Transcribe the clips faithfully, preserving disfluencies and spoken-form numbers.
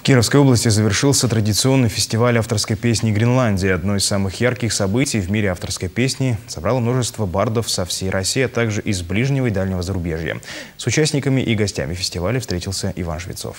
Кировской области завершился традиционный фестиваль авторской песни «Гренландия». Одно из самых ярких событий в мире авторской песни собрало множество бардов со всей России, а также из ближнего и дальнего зарубежья. С участниками и гостями фестиваля встретился Иван Швецов.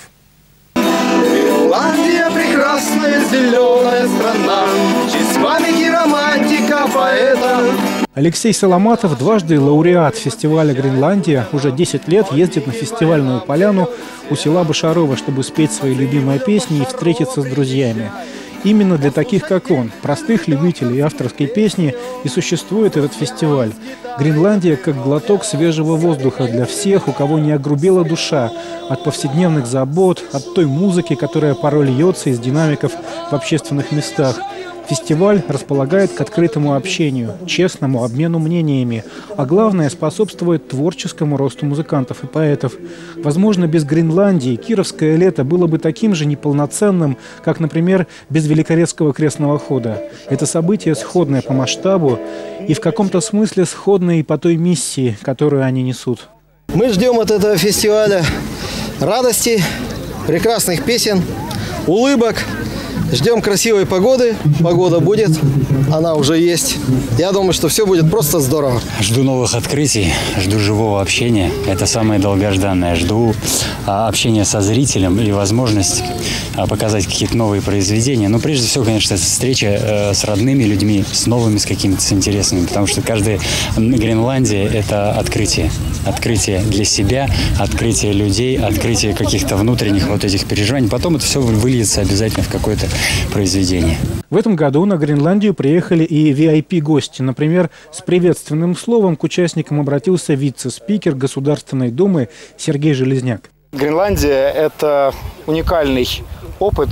Гренландия — прекрасная зеленая страна, в честь памяти романтика поэта. Алексей Соломатов, дважды лауреат фестиваля «Гренландия», уже десять лет ездит на фестивальную поляну у села Башарова, чтобы спеть свои любимые песни и встретиться с друзьями. Именно для таких, как он, простых любителей авторской песни, и существует этот фестиваль. Гренландия как глоток свежего воздуха для всех, у кого не огрубела душа от повседневных забот, от той музыки, которая порой льется из динамиков в общественных местах. Фестиваль располагает к открытому общению, честному обмену мнениями, а главное, способствует творческому росту музыкантов и поэтов. Возможно, без Гренландии кировское лето было бы таким же неполноценным, как, например, без Великорецкого крестного хода. Это событие сходное по масштабу и в каком-то смысле сходное и по той миссии, которую они несут. Мы ждем от этого фестиваля радости, прекрасных песен, улыбок. Ждем красивой погоды. Погода будет, она уже есть. Я думаю, что все будет просто здорово. Жду новых открытий, жду живого общения. Это самое долгожданное. Жду а, общения со зрителем и возможность а, показать какие-то новые произведения. Но прежде всего, конечно, это встреча э, с родными людьми, с новыми, с какими-то с интересными. Потому что каждая Гренландия – это открытие. Открытие для себя, открытие людей, открытие каких-то внутренних вот этих переживаний. Потом это все выльется обязательно в какое-то произведение. В этом году на Гренландию приехали и ви ай пи-гости. Например, с приветственным словом к участникам обратился вице-спикер Государственной Думы Сергей Железняк. Гренландия – это уникальный опыт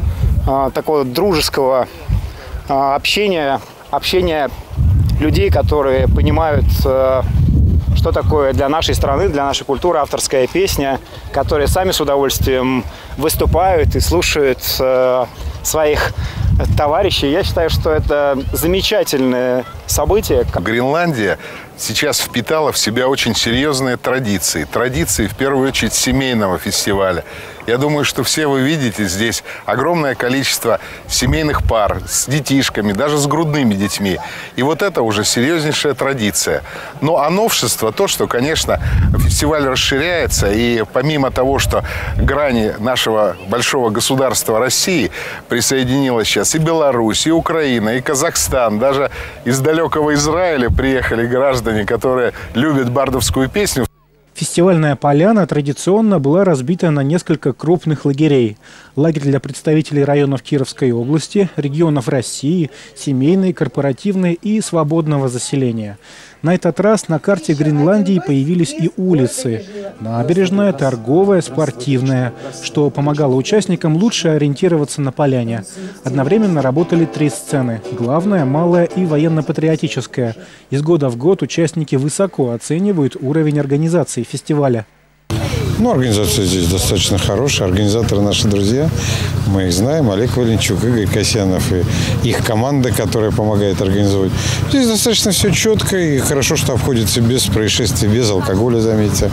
а, такого дружеского а, общения, общения людей, которые понимают, а, что такое для нашей страны, для нашей культуры авторская песня, которые сами с удовольствием выступают и слушают а, своих товарищей. Я считаю, что это замечательное событие. Гренландия сейчас впитала в себя очень серьезные традиции. Традиции, в первую очередь, семейного фестиваля. Я думаю, что все вы видите здесь огромное количество семейных пар с детишками, даже с грудными детьми. И вот это уже серьезнейшая традиция. Ну, а новшество то, что, конечно, фестиваль расширяется. И помимо того, что грани нашего большого государства России присоединилась сейчас и Беларусь, и Украина, и Казахстан. Даже из далекого Израиля приехали граждане, которые любят бардовскую песню. Фестивальная поляна традиционно была разбита на несколько крупных лагерей. Лагерь для представителей районов Кировской области, регионов России, семейной, корпоративной и свободного заселения. На этот раз на карте Гренландии появились и улицы. Набережная, торговая, спортивная, что помогало участникам лучше ориентироваться на поляне. Одновременно работали три сцены – главная, малая и военно-патриотическая. Из года в год участники высоко оценивают уровень организации фестиваля. Ну, организация здесь достаточно хорошая. Организаторы наши друзья. Мы их знаем. Олег Валенчук, Игорь Касьянов и их команда, которая помогает организовать. Здесь достаточно все четко и хорошо, что обходится без происшествий, без алкоголя, заметьте.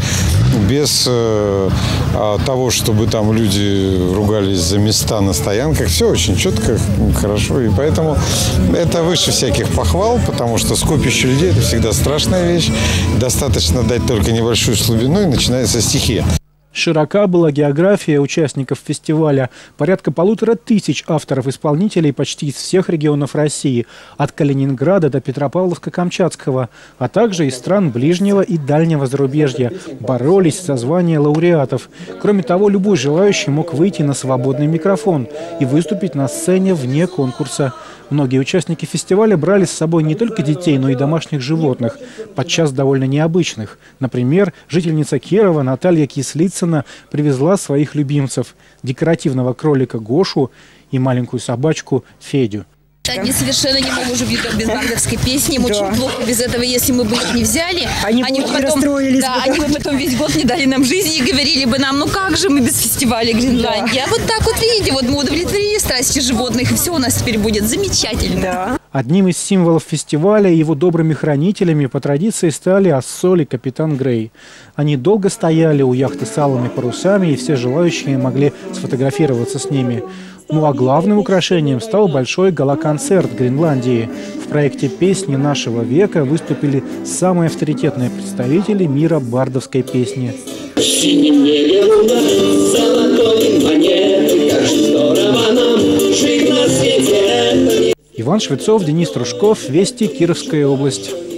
Без э, того, чтобы там люди ругались за места на стоянках. Все очень четко, хорошо. И поэтому это выше всяких похвал, потому что скопище людей – это всегда страшная вещь. Достаточно дать только небольшую слабину, и начинается стихия. Широка была география участников фестиваля. Порядка полутора тысяч авторов-исполнителей почти из всех регионов России, от Калининграда до Петропавловска-Камчатского, а также из стран ближнего и дальнего зарубежья, боролись за звание лауреатов. Кроме того, любой желающий мог выйти на свободный микрофон и выступить на сцене вне конкурса. Многие участники фестиваля брали с собой не только детей, но и домашних животных, подчас довольно необычных. Например, жительница Кирова Наталья Кислицына привезла своих любимцев – декоративного кролика Гошу и маленькую собачку Федю. Они совершенно не могут жить без бардовской песни. Им да. очень плохо без этого, если мы бы их не взяли. Они, они бы потом, расстроились. Да, бы, да. Они бы потом весь год не дали нам жизни и говорили бы нам, ну как же мы без фестиваля Гренландии. Да. А вот так вот, видите, вот мы удовлетворили страсти животных, и все у нас теперь будет замечательно. Да. Одним из символов фестиваля и его добрыми хранителями по традиции стали Ассоль и Капитан Грей. Они долго стояли у яхты с алыми парусами, и все желающие могли сфотографироваться с ними. Ну а главным украшением стал большой гала-концерт Гренландии. В проекте «Песни нашего века» выступили самые авторитетные представители мира бардовской песни. В синем небе луна, золотой монеты, как здорово нам жить на свете. Иван Швецов, Денис Трушков, Вести, Кировская область.